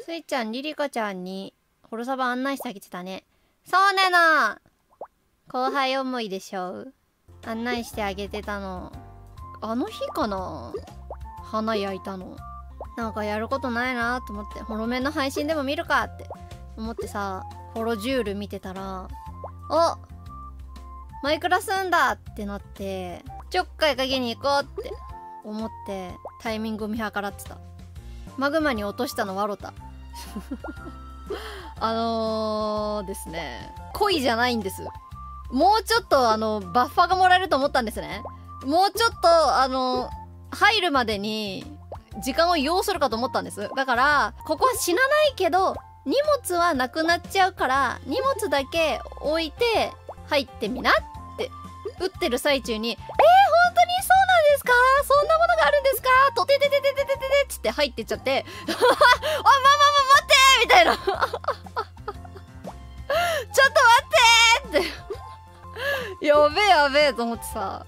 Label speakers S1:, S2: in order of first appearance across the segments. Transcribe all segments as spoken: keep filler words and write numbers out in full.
S1: スイちゃんリリカちゃんにホロサバ案内してあげてたね。そうなの、後輩思いでしょ。案内してあげてたの。あの日かな、花焼いたの。なんかやることないなと思って、ホロメンの配信でも見るかって思ってさ、ホロジュール見てたら、お、マイクラすんだってなって、ちょっかいかけに行こうって思ってタイミングを見計らってた。マグマに落としたのワロタ。あのーですね、恋じゃないんです。もうちょっとあのバッファがもらえると思ったんですね。もうちょっとあの入るまでに時間を要するかと思ったんです。だからここは死なないけど荷物はなくなっちゃうから荷物だけ置いて入ってみなって打ってる最中に、えー、本当にそうなんですか、そんなものがあるんですか、とててててててててっつって入ってっちゃって、あ、まあまあまあ待ってみたいな。ちょっと待ってってやべえやべえと思ってさ。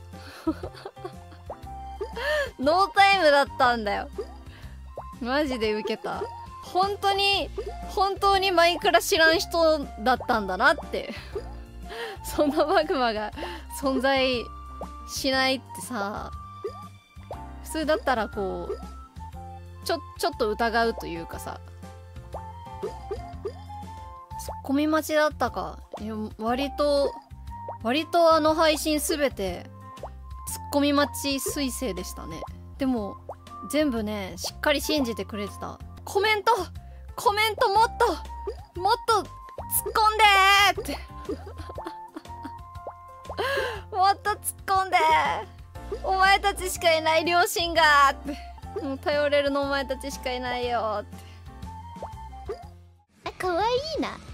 S1: ノータイムだったんだよ。マジでウケた。本当に本当にマイクラ知らん人だったんだなって。そんなマグマが存在しないってさ、普通だったらこうちょちょっと疑うというかさ、ツッコミ待ちだったか。いや割と割とあの配信すべてツッコミ待ち彗星でしたね。でも全部ねしっかり信じてくれてた。コメントコメントもっともっと突っ込んでーってもっと突っ込んでー、お前たちしかいない両親がーって、もう頼れるのお前たちしかいないよーって。
S2: あ、かわいいな。